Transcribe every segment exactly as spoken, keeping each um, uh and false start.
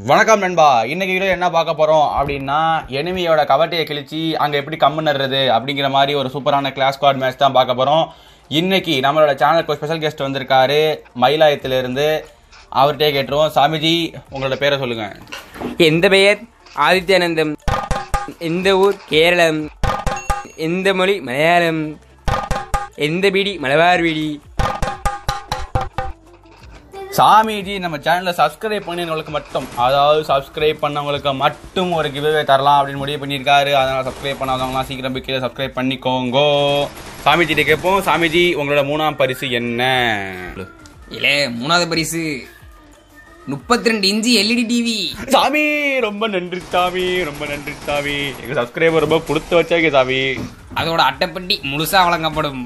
வணக்கம் நண்பா. இன்னைக்கு வீடியோ என்ன பார்க்க போறோம் அப்படின்னா, எனிமியோட கவட்டையை கிழிச்சு அங்க எப்படி கம்மு நடுறது அப்படிங்கிற மாதிரி ஒரு சூப்பரான கிளாஸ் ஸ்குவாட் மேட்ச் தான் பார்க்க போறோம். இன்னைக்கு நம்மளோட சேனலுக்கு ஸ்பெஷல் கெஸ்ட் வந்திருக்காரு மயிலாயத்துல இருந்து. அவர்கிட்டே கேட்டுருவோம். சாமிஜி, உங்களோட பேரை சொல்லுங்க. எந்த பெயர்? ஆதித்யானந்தம். எந்த ஊர்? கேரளம். எந்த மொழி? மலையாளம். எந்த பீடி? மலபார் பீடி. சாமிஜி நம்ம சேனலை சப்ஸ்கிரைப் பண்ணினவங்களுக்கு மட்டும், அதாவது சப்ஸ்கிரைப் பண்ணவங்களுக்கு மட்டும் ஒரு கிவ்அவே தரலாம் அப்படின்னு முடிவு பண்ணியிருக்காரு. அதனால் சப்ஸ்கிரைப் பண்ணாதவங்களாம் சீக்கிரம் போய் கீழே சப்ஸ்கிரைப் பண்ணிக்கோங்கோ. சாமிஜிட்ட கேட்போம். சாமிஜி, உங்களோட மூணாம் பரிசு என்ன? இல்லை, மூணாவது பரிசு முப்பத்தி ரெண்டு இன்ச்சு எல்இடி டிவி. சாமி ரொம்ப நன்றி சாமி, ரொம்ப நன்றி சாமி. எங்க சப்ஸ்கிரைபர் ரொம்ப கொடுத்து வச்சாங்க சாமி. அதோட அட்டைப்பட்டி முழுசா வழங்கப்படும்.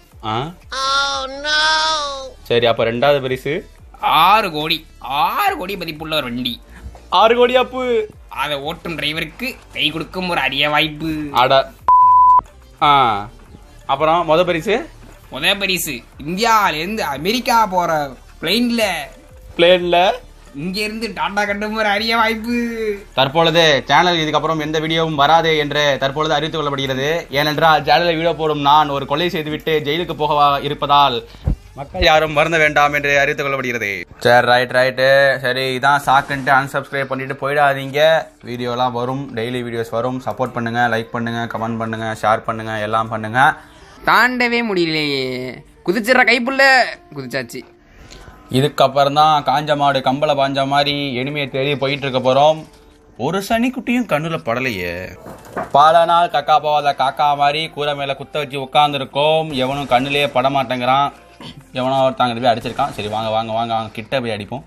சரி, அப்ப ரெண்டாவது பரிசு ஆறு கோடி ஆறு கோடி மதிப்புள்ள ஒரு வண்டி. ஆறு கோடி அப்பு. அதை ஓட்டும் டிரைவருக்கு கை கொடுக்கும் ஒரு அரிய வாய்ப்பு. அட. ஆ அப்புறம் முத பரிசு முத பரிசு இந்தியாவில இருந்து அமெரிக்கா போற பிளேன்ல பிளேன்ல இங்க இருந்து டாடா கட்டும் ஒரு அரிய வாய்ப்பு. தற்பொழுது சேனல் இதுக்கப்புறம் எந்த வீடியோவும் வராது என்று தற்பொழுது அறிவித்துக் கொள்ளப்படுகிறது. ஏனென்றால் சேனலில் வீடியோ போடும் நான் ஒரு கொலை செய்துவிட்டு ஜெயிலுக்கு போக இருப்பதால் மக்கள் யாரும் வருந்த வேண்டாம் என்று அறிவித்துக் கொள்ளப்படுகிறது. சரி, ரைட் ரைட்டு சரி, இதான் சாக்குன்ட்டு அன்சப்ஸ்கிரைப் பண்ணிட்டு போயிடாதீங்க. வீடியோலாம் வரும், டெய்லி வீடியோஸ் வரும். சப்போர்ட் பண்ணுங்க, லைக் பண்ணுங்க, கமெண்ட் பண்ணுங்க, ஷேர் பண்ணுங்க, எல்லாம் பண்ணுங்க. தாண்டவே முடியலையே, குதிச்சிடற கைப்புள்ள குதிச்சாச்சு. இதுக்கப்புறம் தான் காஞ்ச மாடு கம்பளை பாஞ்ச மாதிரி எனிமையை தேடி போயிட்டு இருக்க போறோம். ஒரு சனிக்குட்டியும் கண்ணுல படலையே. பல நாள் கக்கா போவாத காக்கா மாதிரி கூரை மேல குத்த வச்சு உட்காந்துருக்கோம். எவனும் கண்ணுலயே பட மாட்டேங்கிறான். எவனோ ஒருத்தாங்க போய் அடிச்சிருக்கான். சரி, வாங்க வாங்க வாங்க வாங்க கிட்ட போய் அடிப்போம்.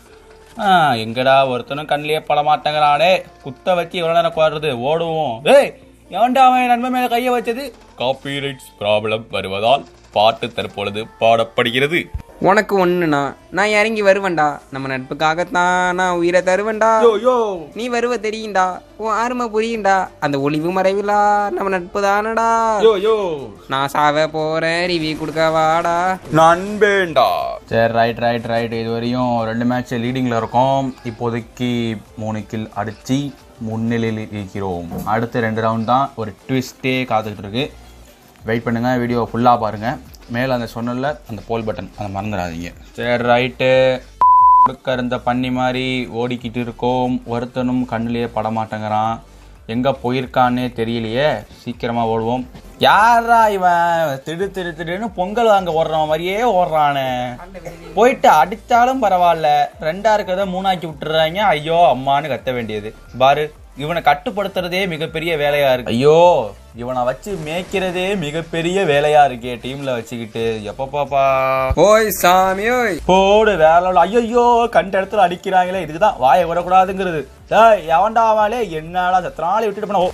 எங்கடா ஒருத்தனும் கண்ணுலயே பட மாட்டேங்கிறானே. குத்த வச்சு எவ்வளவு நேரம் குவாடுறது, ஓடுவோம். ஏய், எவன்டா அவன் நன்மை மேல கைய வச்சது? காப்பிரைட்ஸ் ப்ராப்ளம் வருவதால் பாட்டு தற்பொழுது பாடப்படுகிறது. உனக்கு ஒண்ணுனா நான் இறங்கி வருவேன்டா. நம்ம நட்புக்காகத்தான் நான் உயிரை தருவேன்டா. நீ வருவ தெரியுண்டா, உன் ஆர்ம புரியுண்டா. அந்த ஒளிவு மறைவிலா நம்ம நட்பு தானடா. நான் சாவ போறேன், ரிவ்யூ கொடுக்க வாடா நண்பேண்டா. சரி, ரைட் ரைட் ரைட் இது வரையும் ரெண்டு மேட்ச் லீடிங்ல இருக்கோம். இப்போதைக்கு மூணு கில் அடிச்சு முன்னிலையில் இருக்கிறோம். அடுத்த ரெண்டு ரவுண்ட் தான் ஒரு ட்விஸ்டே காத்துக்கிட்டு இருக்கு. வெயிட் பண்ணுங்க, வீடியோ ஃபுல்லா பாருங்க. மேலே அந்த சொன்னல அந்த போல் பட்டன் அதை மறந்துடாதீங்க. சரி, ரைட்டு கொடுக்க இருந்த பண்ணி மாதிரி ஓடிக்கிட்டு இருக்கோம். ஒருத்தனும் கண்ணிலேயே படமாட்டேங்கிறான். எங்கே போயிருக்கான்னே தெரியலையே. சீக்கிரமாக ஓடுவோம். யாரா இவன் திடு திடு திடுன்னு பொங்கல் வாங்க ஓடுறவன் மாதிரியே ஓடுறானே. போயிட்டு அடித்தாலும் பரவாயில்ல, ரெண்டா இருக்கிறத மூணாக்கி விட்டுறாங்க. ஐயோ அம்மானு கத்த வேண்டியது பாரு. இவனை கட்டுப்படுத்துறதே மிகப்பெரிய வேலையா இருக்கு. ஐயோ, இவனை வச்சு மேய்க்கிறதே மிகப்பெரிய வேலையா இருக்கே டீம்ல வச்சுக்கிட்டு. எப்பப்பாப்பா ஓய் சாமி ஓய் போடு வேலை. ஐயோ, கண்ட இடத்துல அடிக்கிறாங்களே. இதுக்குதான் வாயை விடக்கூடாதுங்கிறது. எவன்டாவாலே என்னடா சத்தனாலே விட்டுட்டு போன.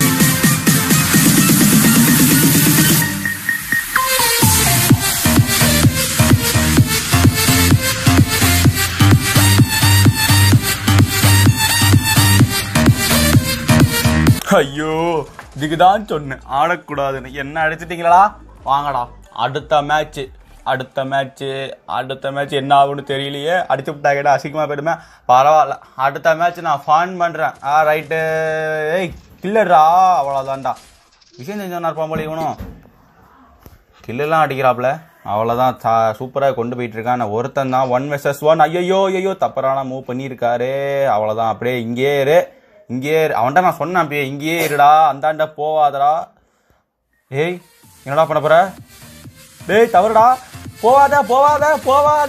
ஐயோ, இதுக்குதான் சொன்னேன் ஆடக்கூடாதுன்னு. என்ன அடிச்சிட்டீங்களா? வாங்கடா அடுத்த மேட்ச். அடுத்த மேட்ச்சு அடுத்த மேட்ச் என்ன ஆகுன்னு தெரியலையே. அடிச்சு விட்டாங்கடா, அசிங்கமா போயிடுமே. பரவாயில்ல, அடுத்த மேட்ச் நான் ஃபான் பண்றேன். ஆ ரைட்டு. ஏய் கில்லடா, அவ்வளோதான்டா. விஷயம் செஞ்சவனா இருப்பான் போல இவனும். கில்லாம் அடிக்கிறாப்புல. அவ்வளோதான், சூப்பராக கொண்டு போயிட்டு இருக்கான். ஒருத்தன் தான் ஒன் வெர்சஸ் ஒன். ஐயோ ஐயோ, தப்பரான மூவ் பண்ணியிருக்காரு. அவ்வளோதான், அப்படியே இங்கே இரு இங்கே அவன்டா நான் சொன்னேன், அப்படியே இங்கேயே இருடா, அந்தாண்டா போவாதடா. ஏய், என்னடா பண்ண போற? டேய் தவறுடா, போவாத போவாத போவாத.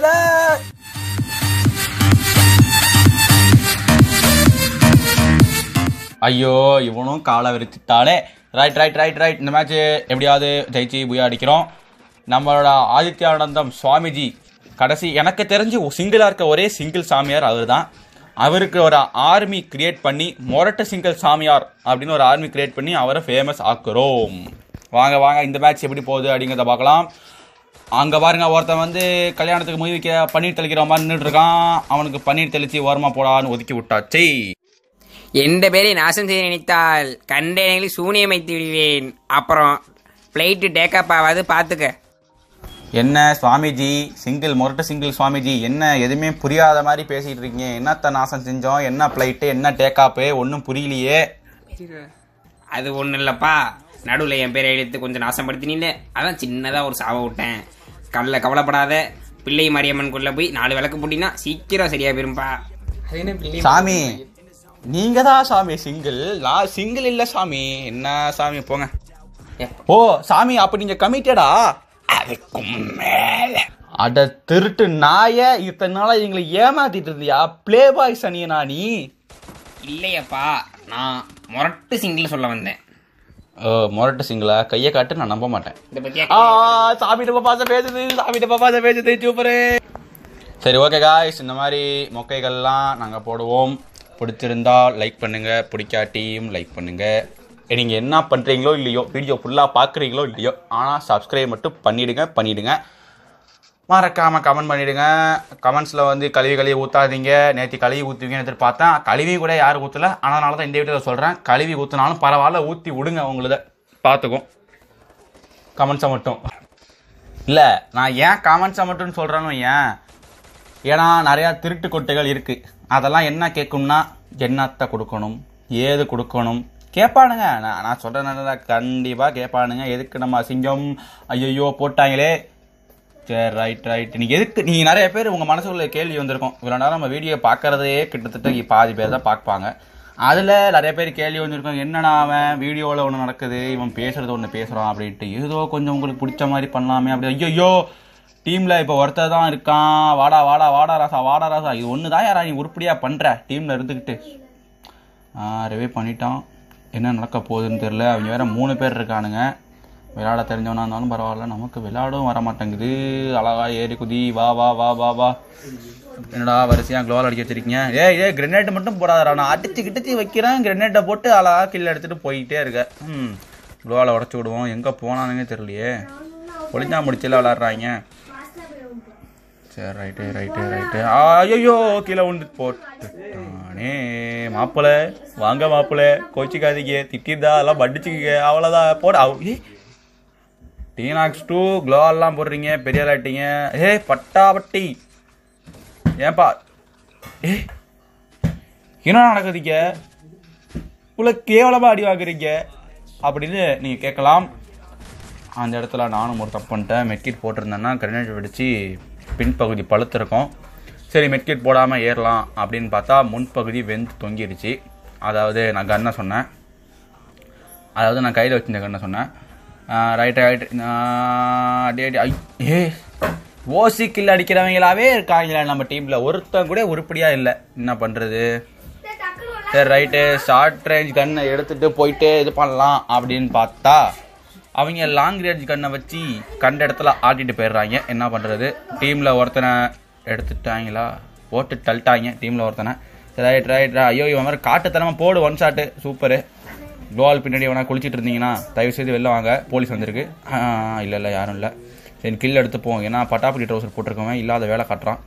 ஐயோ, இவனும் காலை விரிச்சிட்டாலே. ரைட் ரைட் ரைட் ரைட் இந்த மேட்ச் எப்படியாவது ஜெயிச்சு புயா அடிக்கிறோம். நம்மளோட ஆதித்யானந்தம் சுவாமிஜி கடைசி எனக்கு தெரிஞ்சு சிங்கிளா இருக்க ஒரே சிங்கிள் சாமியார் அவர் தான். அவருக்கு ஒரு ஆர்மி கிரியேட் பண்ணி மொரட்ட சிங்கிள் சாமியார் அப்படின்னு ஒரு ஆர்மி கிரியேட் பண்ணி அவரை ஃபேமஸ் ஆக்குறோம். வாங்க வாங்க இந்த மேட்ச் எப்படி போகுது அப்படிங்கிறத பார்க்கலாம். அங்கே பாருங்க, ஒருத்தன் வந்து கல்யாணத்துக்கு மொய் வைக்க பன்னீர் தெளிக்கிற மாதிரி நின்றுட்டு இருக்கான். அவனுக்கு பன்னீர் தெளிச்சு ஓரமா போடான்னு ஒதுக்கி விட்டாச்சு. எந்த பேரை நாசம் செய்ய நினைத்தால் கண்டேனைகளை சூனியம் வைத்து விடுவேன். அப்புறம் பிளைட்டு டேக்கப் ஆகாது, பார்த்துக்க. என்ன சுவாமிஜி சிங்கிள் மொரட்டு சிங்கிள் சுவாமிஜி என்ன எதுவுமே புரியாத மாதிரி பேசிகிட்டு இருக்கீங்க. என்னத்த நாசம் செஞ்சோம், என்ன ஃப்ளைட்டு, என்ன டேக்காப்பு, ஒன்றும் புரியலையே. அது ஒன்றும் இல்லைப்பா, நடுவில் என் பேரை எழுத்து கொஞ்சம் நாசப்படுத்தினீங்க, அதான் சின்னதாக ஒரு சாவை விட்டேன். கடல கவலைப்படாத, பிள்ளை மாரியம்மனுக்குள்ளே போய் நாலு விளக்கு போட்டினா சீக்கிரம் சரியாக போயிரும்பா. சாமி நீங்க தான் சாமி சிங்கிள், நான் சிங்கிள் இல்லை சாமி. என்ன சாமி போங்க. ஓ சாமி அப்ப நீங்க கமிட்டடா? அதுக்கும் மேல அட திருட்டு நாய, இத்தனை நாளா எங்களை ஏமாத்திட்டு இருந்தியா? பிளே பாய் சனியனா நீ? இல்லையப்பா, நான் மொரட்டு சிங்கிள் சொல்ல வந்தேன். ஓ மொரட்டு சிங்கிளா? கையை காட்டு, நான் நம்ப மாட்டேன். இதை பத்தி சாமி டப்பா பாச பேசுது, சாமி டப்பா பாச பேசுது, சூப்பரு. சரி ஓகே காய்ஸ், இந்த மாதிரி மொக்கைகள்லாம் நாங்கள் போடுவோம். பிடிச்சிருந்தா லைக் பண்ணுங்கள், பிடிக்காட்டியும் லைக் பண்ணுங்கள். நீங்கள் என்ன பண்ணுறீங்களோ இல்லையோ, வீடியோ ஃபுல்லாக பார்க்குறீங்களோ இல்லையோ, ஆனால் சப்ஸ்கிரைப் மட்டும் பண்ணிவிடுங்க பண்ணிவிடுங்க மறக்காமல் கமெண்ட் பண்ணிவிடுங்க. கமெண்ட்ஸில் வந்து கழுவி கழுவி ஊற்றாதீங்க. நேற்று கழுவி ஊற்றுவீங்கன்னு எதிர்பார்த்தேன், கழுவி கூட யாரும் ஊற்றலை. அதனால தான் இந்த வீடியோவில் சொல்கிறேன், கழுவி ஊற்றினாலும் பரவாயில்ல, ஊற்றி விடுங்க. உங்களத பார்த்துக்கும் கமெண்ட்ஸை மட்டும். இல்லை நான் ஏன் கமெண்ட்ஸை மட்டும் சொல்கிறேன்னு ஏன், ஏன்னா நிறையா திருட்டு கொட்டைகள் இருக்குது. அதெல்லாம் என்ன கேட்கும்னா, என்னத்தை கொடுக்கணும், ஏது கொடுக்கணும் கேட்பானுங்க. நான் நான் சொல்கிறேன், கண்டிப்பாக கேட்பானுங்க. எதுக்கு நம்ம அசிங்கம், ஐயோ போட்டாங்களே. சரி ரைட் ரைட். நீங்கள் எதுக்கு, நீங்கள் நிறைய பேர் உங்கள் மனசுக்குள்ள கேள்வி வந்திருக்கும். இவ்வளோ நேரம் நம்ம வீடியோ பார்க்குறதே கிட்டத்தட்ட பாதி பேர் தான் பார்ப்பாங்க. அதில் நிறைய பேர் கேள்வி வந்திருக்கோம், என்னடா அவன் வீடியோவில் ஒன்று நடக்குது, இவன் பேசுகிறது ஒன்று பேசுகிறான் அப்படின்ட்டு. ஏதோ கொஞ்சம் உங்களுக்கு பிடிச்ச மாதிரி பண்ணலாமே அப்படி. ஐயோ டீமில் இப்போ ஒருத்தர் தான் இருக்கான், வாடா வாடா வாடா ராசா வாடா ராசா, இது ஒன்று தான் யாரா நீ உருப்படியாக பண்ணுற டீமில் இருந்துக்கிட்டு. ரிவே பண்ணிட்டான், என்ன நடக்க போகுதுன்னு தெரில. அவங்க வேறு மூணு பேர் இருக்கானுங்க. விளையாட தெரிஞ்சவனா இருந்தாலும் பரவாயில்ல, நமக்கு விளையாடவும் வர மாட்டேங்குது. அழகா ஏறி குதி, வா வா வா வா வா. என்னடா வரிசையாக க்ளோவால் அடிக்க வச்சிருக்கீங்க? ஏ ஏ கிரெனேட் மட்டும் போடாதடா, நான் அடிச்சு கிட்டச்சி வைக்கிறேன், கிரெனேட்டை போட்டு அழகா கில்ல எடுத்துகிட்டு போயிட்டே இருக்கேன். ம் க்ளோவால் உடச்சி விடுவோம். எங்கே போனானுங்க தெரியலையே, ஒளிஞ்சா முடிச்சில விளாட்றாங்க. சரி ரைட்டு ரைட்டு ரைட்டு. ஐயோ கீழே விழுந்து போட்டுட்டானே. மாப்பிள்ளை வாங்க மாப்பிள்ளை, கோச்சிக்காதீங்க, திட்டிருந்தா எல்லாம் படிச்சுக்க, அவ்வளோதான் போட. ஏ டீனாக்ஸ் டூ க்ளோவெல்லாம் போடுறீங்க, பெரிய ஆளாட்டிங்க. ஏ பட்டாபட்டி ஏன்பா, ஏ என்ன நடக்குதுங்க, இவ்வளோ கேவலமாக அடி வாங்குறீங்க அப்படின்னு நீங்கள் கேட்கலாம். அந்த இடத்துல நானும் ஒரு தப்பு பண்ணிட்டேன். மெட்கிட் போட்டிருந்தேன்னா கிரனேட் வெடிச்சு பின்பகுதி பழுத்திருக்கும். சரி மெட்கிட் போடாமல் ஏறலாம் அப்படின்னு பார்த்தா முன்பகுதி வெந்து தொங்கிடுச்சு. அதாவது நான் கன்னை சொன்னேன், அதாவது நான் கையில் வச்சிருந்த கன்னை சொன்னேன். Right right. அடி அடி ஐ ஏ ஓசி கில் அடிக்கிறவங்களாவே இருக்காங்களா நம்ம டீமில், ஒருத்தன் கூட உருப்படியாக இல்லை. என்ன பண்ணுறது? சரி ரைட்டு, ஷார்ட் ரேஞ்ச் கன்னை எடுத்துகிட்டு போயிட்டே இது பண்ணலாம் அப்படின்னு பார்த்தா அவங்க லாங் ரேஞ்ச் கன்னை வச்சு கண்ட இடத்துல ஆட்டிட்டு போயிடுறாங்க. என்ன பண்ணுறது? டீமில் ஒருத்தனை எடுத்துட்டாங்களா, போட்டு தள்ளிட்டாங்க டீமில் ஒருத்தனை. Right right. ஐயோ இவன் மாதிரி காட்டுத்தனமாக போடு ஒன் ஷாட்டு, சூப்பரு. க்ளோவால் பின்னாடி வேணா குளிச்சுட்டு இருந்தீங்கன்னா தயவு செய்து வெளில வாங்க, போலீஸ் வந்திருக்கு. இல்லை இல்லை யாரும் இல்லை. சரி கில் எடுத்துப்போம், ஏன்னா பட்டாப்பட்டி ட்ரௌசர் போட்டிருக்கவன் இல்லாத வேலை காட்டுறான்.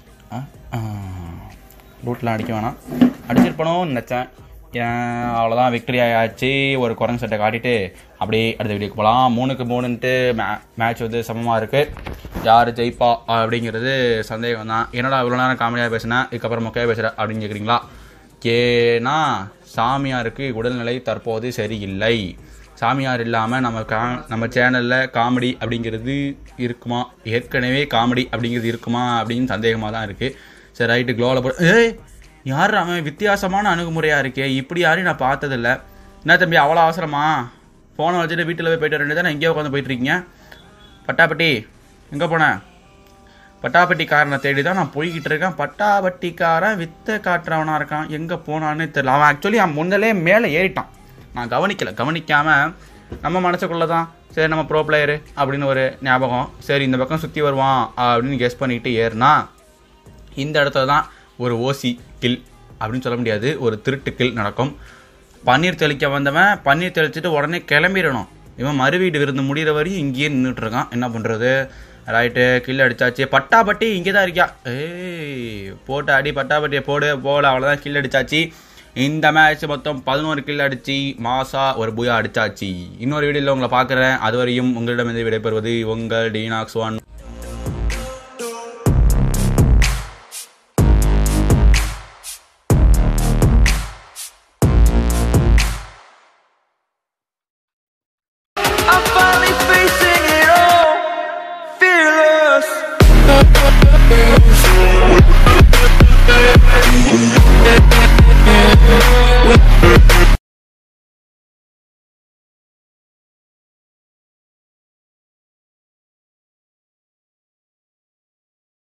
ரூட்லாம் அடிக்க வேணாம், அடிச்சிருப்பணும்னு நினச்சேன். அவ்வளோதான், விக்டரி ஆயாச்சு. ஒரு குரங்கு சட்டை காட்டிட்டு அப்படியே அடுத்த வீடியோக்கு போகலாம். மூணுக்கு மூணுன்ட்டு மே மேட்ச் வந்து சமமாக இருக்குது. யார் ஜெயிப்பா அப்படிங்கிறது சந்தேகம் தான். என்னடா இவ்வளோ நேரம் காமெடியாக பேசினேன், இதுக்கப்புறம் மொக்கையாக பேசுகிற அப்படின்னு கேட்குறீங்களா? ஏன்னா சாமியாருக்கு உடல்நிலை தற்போது சரியில்லை. சாமியார் இல்லாமல் நம்ம கா நம்ம சேனலில் காமெடி அப்படிங்கிறது இருக்குமா, ஏற்கனவே காமெடி அப்படிங்கிறது இருக்குமா அப்படின்னு சந்தேகமாக தான் இருக்குது. சரி ரைட்டு, க்ளோவில் போ. ஏய் யார் அவன், வித்தியாசமான அணுகுமுறையாக இருக்கே, இப்படி யாரையும் நான் பார்த்ததில்ல. என்ன தம்பி அவ்வளோ அவசரமா, ஃபோனை வச்சுட்டு வீட்டில் போய் போய்ட்டு ரெண்டு தான் எங்கேயோ உட்காந்து போயிட்டுருக்கீங்க. பட்டாப்பட்டி எங்கே போனேன்? பட்டாப்பட்டிக்காரனை தேடி தான் நான் போய்கிட்டு இருக்கேன். பட்டாப்பட்டிக்காரன் வித்தை காட்டுறவனாக இருக்கான், எங்கே போனான்னு தெரியல. அவன் ஆக்சுவலி அவன் முன்னலே மேலே ஏறிட்டான், நான் கவனிக்கலை. கவனிக்காமல் நம்ம மனசுக்குள்ளே தான் சரி நம்ம ப்ரோ பிளேயரு அப்படின்னு ஒரு ஞாபகம். சரி இந்த பக்கம் சுற்றி வருவான் அப்படின்னு கெஸ் பண்ணிட்டு ஏறுனா இந்த இடத்துல தான் ஒரு ஓசி கில் அப்படின்னு சொல்ல முடியாது, ஒரு திருட்டு கில் நடக்கும். பன்னீர் தெளிக்க வந்தவன் பன்னீர் தெளிச்சுட்டு உடனே கிளம்பிடணும். இவன் மறுவீடு விருந்து முடிகிற வரையும் இங்கேயே நின்றுட்டு இருக்கான். என்ன பண்ணுறது? Right, kill அடித்தாச்சு. பட்டாப்பட்டி இங்கே தான் இருக்கியா? ஏய் போட்டு அடி, பட்டாப்பட்டியை போடு. போகல, அவ்வளோதான், கில் அடித்தாச்சு. இந்த மேட்ச் மொத்தம் பதினோரு கில் அடித்து மாசா ஒரு புயா அடித்தாச்சு. இன்னொரு வீடியோவில் உங்களை பார்க்குறேன். அதுவரையும் உங்களிடமிருந்து விடைபெறுவது உங்கள் டீனாக்ஸ் ஒன். பாய்.